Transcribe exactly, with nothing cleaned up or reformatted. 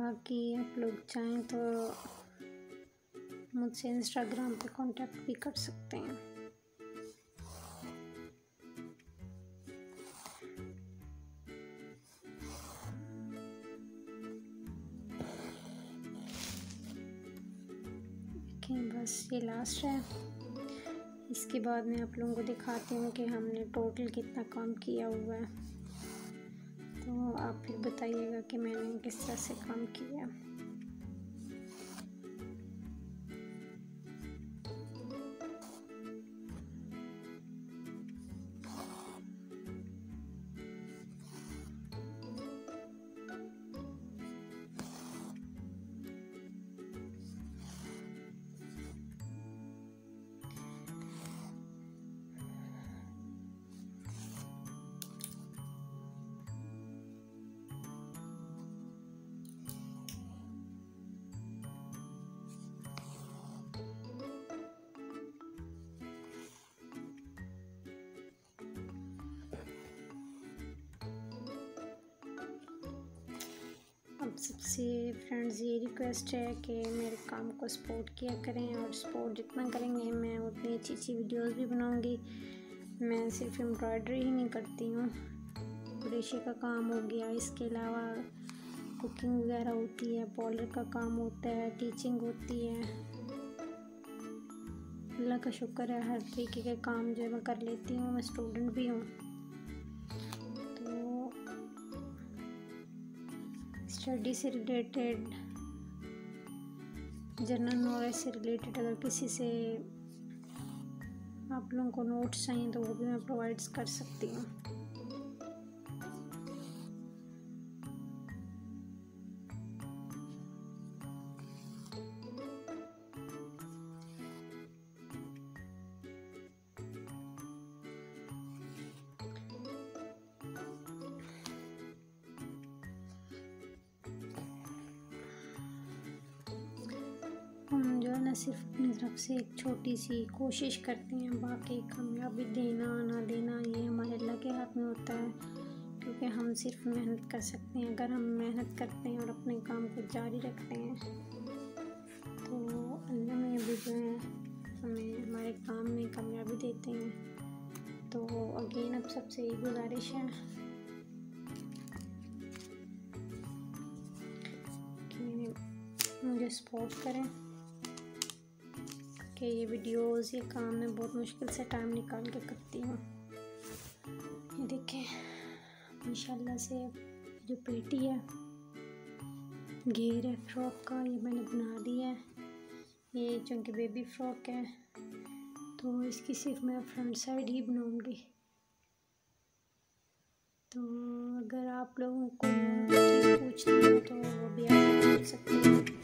बाकी आप लोग चाहें तो मुझसे इंस्टाग्राम पे कांटेक्ट भी कर सकते हैं। देखें बस ये लास्ट है। इसके बाद मैं आप लोगों को दिखाती हूँ कि हमने टोटल कितना काम किया हुआ है, तो आप फिर बताइएगा कि मैंने किस तरह से काम किया। अब सबसे फ्रेंड्स ये रिक्वेस्ट है कि मेरे काम को सपोर्ट किया करें, और सपोर्ट जितना करेंगे मैं उतनी अच्छी अच्छी वीडियोस भी बनाऊंगी। मैं सिर्फ एम्ब्रॉयडरी ही नहीं करती हूँ, क्रोशे का काम हो गया, इसके अलावा कुकिंग वगैरह होती है, पार्लर का काम होता है, टीचिंग होती है। अल्लाह का शुक्र है हर तरीके के काम जो मैं कर लेती हूँ। मैं स्टूडेंट भी हूँ, तो स्टडी से रिलेटेड, जनरल नॉलेज से रिलेटेड अगर किसी से आप लोगों को नोट्स चाहिए तो वो भी मैं प्रोवाइड कर सकती हूँ। हम जो है ना सिर्फ अपनी तरफ से एक छोटी सी कोशिश करते हैं, बाकी कामयाबी देना ना देना ये हमारे अल्लाह के हाथ में होता है, क्योंकि हम सिर्फ मेहनत कर सकते हैं। अगर हम मेहनत करते हैं और अपने काम को जारी रखते हैं तो अल्लाह में भी जो है हमें हमारे काम में कामयाबी देते हैं। तो अगेन अब सबसे यही गुजारिश है कि मुझे सपोर्ट करें कि ये वीडियोस ये काम मैं बहुत मुश्किल से टाइम निकाल के करती हूँ। ये देखें इंशाल्लाह से जो पेटी है, घेर है फ्रॉक का, ये मैंने बना दिया है। ये चूँकि बेबी फ्रॉक है तो इसकी सिर्फ मैं फ्रंट साइड ही बनाऊँगी। तो अगर आप लोगों को पूछना हो तो वो भी आप पूछ सकते हैं।